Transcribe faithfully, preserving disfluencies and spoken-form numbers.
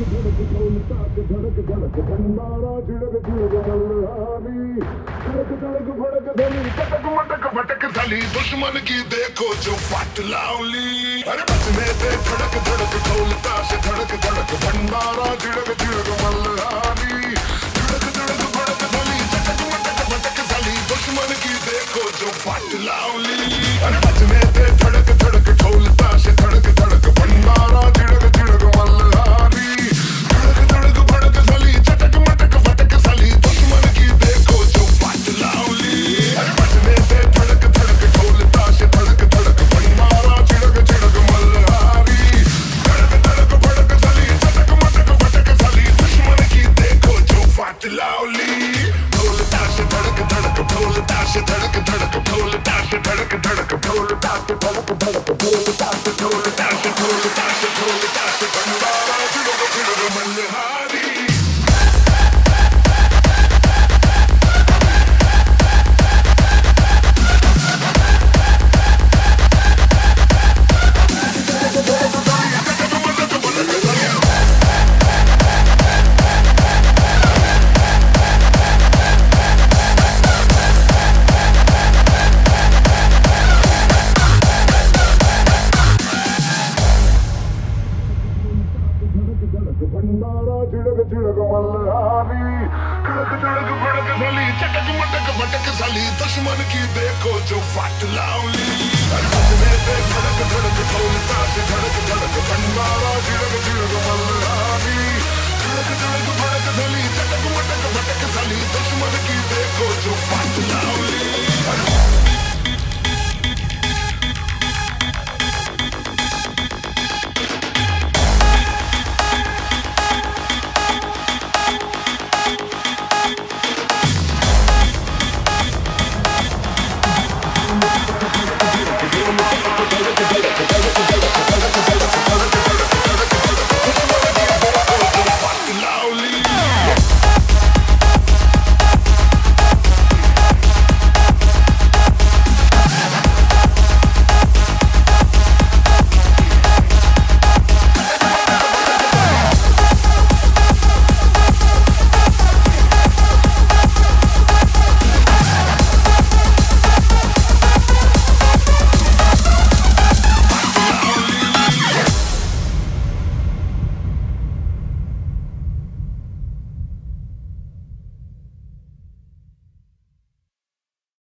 धड़क ढोलता के धड़क धड़क भंडारा झिड़क झिड़क मल्हारी धड़क धड़क भड़क धनी चटक मटक भटक थली दुश्मन की देखो जो फट लाउली अरे बचने दे धड़क धड़क ढोलता से धड़क धड़क भंडारा झिड़क झिड़क मल्हारी धड़क धड़क भड़क थली चटक मटक भटक थली दुश्मन की देखो जो फट लाउली अरे बचने दे धड़क धड़क ढोलता से धड़क धड़क भंडारा झिड़क झिड़क मल्हारी धड़क धड़क भड़क थली चटक मटक भटक थली दुश्मन की देखो जो फट लाउली अरे बचने दे धड़क धड़क ढोलता से धड़क धड़क भंडारा झिड़क झिड़क मल्हारी धड़क धड़क भड़क थली चटक मटक भटक थली दुश्मन की देखो जो फट लाउली ढोलता से धड़क धड़क ढोलता से धड़क धड़क ढोलता से धड़क धड़क ढोलता से धड़क धड़क ढोलता से ढोलता से ढोलता से ढोलता से भंडारा झिड़क झिड़क मल्हारी भंडारा झिड़क झिड़क मल्हारी धड़क धड़क भड़क थली चटक मटक भटक थली दुश्मन की देखो जो फट लाउली बचने दे धड़क धड़क ढोलता से धड़क धड़क भंडारा झिड़क